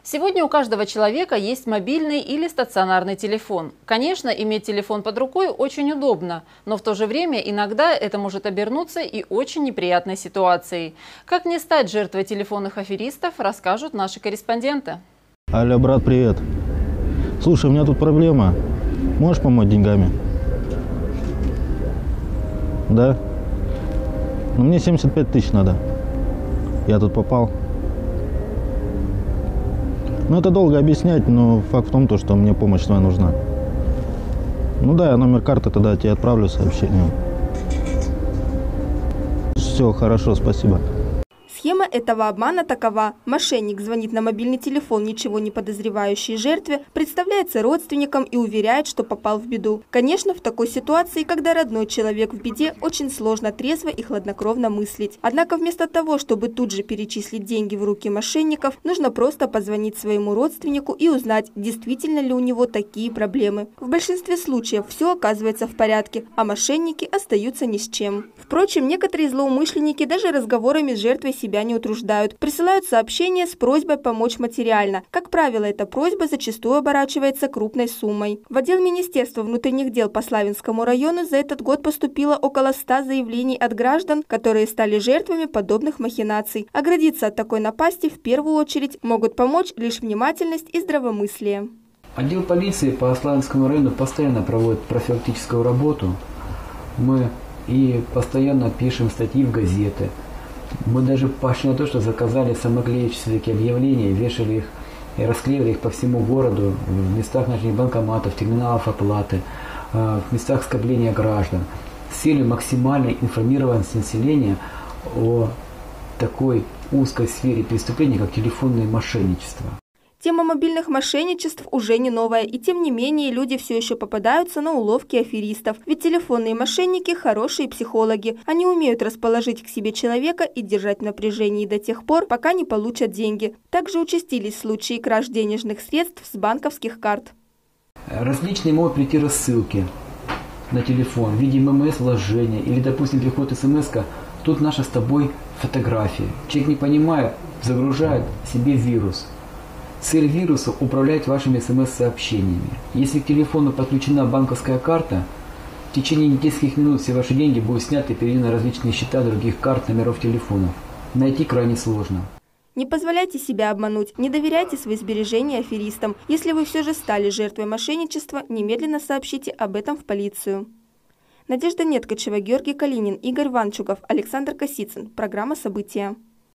Сегодня у каждого человека есть мобильный или стационарный телефон. Конечно, иметь телефон под рукой очень удобно, но в то же время иногда это может обернуться и очень неприятной ситуацией. Как не стать жертвой телефонных аферистов, расскажут наши корреспонденты. Алло, брат, привет. Слушай, у меня тут проблема. Можешь помочь деньгами? Да? Ну, мне 75 тысяч надо. Я тут попал. Ну, это долго объяснять, но факт в том, что мне помощь твоя нужна. Ну да, я номер карты тогда тебе отправлю сообщением. Все, хорошо, спасибо. Схема этого обмана такова. Мошенник звонит на мобильный телефон ничего не подозревающей жертве, представляется родственником и уверяет, что попал в беду. Конечно, в такой ситуации, когда родной человек в беде, очень сложно трезво и хладнокровно мыслить. Однако вместо того, чтобы тут же перечислить деньги в руки мошенников, нужно просто позвонить своему родственнику и узнать, действительно ли у него такие проблемы. В большинстве случаев все оказывается в порядке, а мошенники остаются ни с чем. Впрочем, некоторые злоумышленники даже разговорами с жертвой себя не утруждают. Присылают сообщения с просьбой помочь материально. Как правило, эта просьба зачастую оборачивается крупной суммой. В отдел Министерства внутренних дел по Славянскому району за этот год поступило около 100 заявлений от граждан, которые стали жертвами подобных махинаций. Оградиться от такой напасти в первую очередь могут помочь лишь внимательность и здравомыслие. Отдел полиции по Славянскому району постоянно проводит профилактическую работу. Мы и постоянно пишем статьи в газеты. Мы даже пошли на то, что заказали самоклеющие такие объявления, вешали их и расклеивали их по всему городу, в местах наших банкоматов, терминалов оплаты, в местах скопления граждан, с целью максимальной информированности населения о такой узкой сфере преступления, как телефонное мошенничество. Тема мобильных мошенничеств уже не новая, и тем не менее люди все еще попадаются на уловки аферистов. Ведь телефонные мошенники – хорошие психологи. Они умеют расположить к себе человека и держать в напряжении до тех пор, пока не получат деньги. Также участились случаи краж денежных средств с банковских карт. Различные могут прийти рассылки на телефон в виде ММС-вложения или, допустим, приходит СМС-ка, тут наша с тобой фотография. Человек не понимает, загружает себе вирус. Цель вируса – управлять вашими СМС-сообщениями. Если к телефону подключена банковская карта, в течение нескольких минут все ваши деньги будут сняты и переведены на различные счета других карт, номеров телефонов. Найти крайне сложно. Не позволяйте себя обмануть, не доверяйте свои сбережения аферистам. Если вы все же стали жертвой мошенничества, немедленно сообщите об этом в полицию. Надежда Неткачева, Георгий Калинин, Игорь Ванчугов, Александр Косицын. Программа «События».